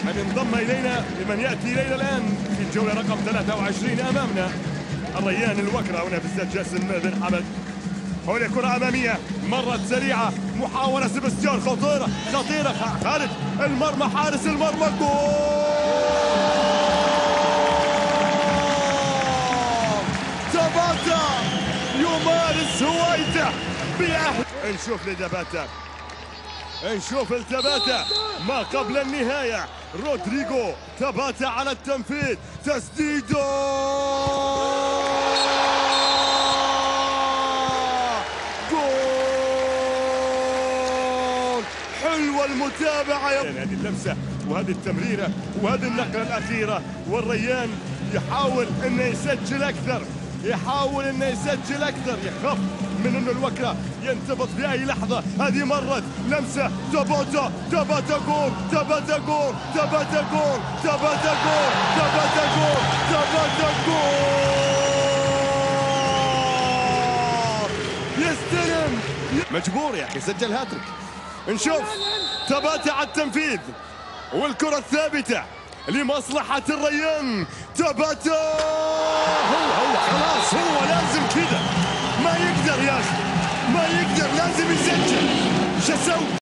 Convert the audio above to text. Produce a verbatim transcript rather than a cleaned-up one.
من انضم إلينا لمن يأتي إلينا الآن في الجولة رقم ثلاثة وعشرين أمامنا الريان الوكرة هنا في استاد جاسم بن حمد. هنا كرة أمامية مرت سريعة، محاولة سبستيان خطيرة خطيرة خارج المرمى، حارس المرمى، جول تاباتا يمارس هوايته بأهل. نشوف لتاباتا، نشوف التاباتا ما قبل النهاية. رودريغو تاباتا على التنفيذ، تسديده جول. حلوة المتابعة يا هذه اللمسة وهذه التمريرة وهذه النقلة الأخيرة، والريان يحاول انه يسجل أكثر، يحاول انه يسجل أكثر، يخاف من انه الوكرة ينتبط في اي لحظة. هذه مرت لمسة، تاباتا تاباتا جول، تاباتا جول، تاباتا جول، تاباتا جول، تاباتا جول، تاباتا جول. يستلم، مجبور يا اخي سجل هاتريك. نشوف تاباتا على التنفيذ والكرة الثابتة لمصلحة الريان. تاباتا هو هو خلاص، هو لازم كذا، ما يقدر يا اخي، ما يقدر، لازم يسجل. شو اسوي؟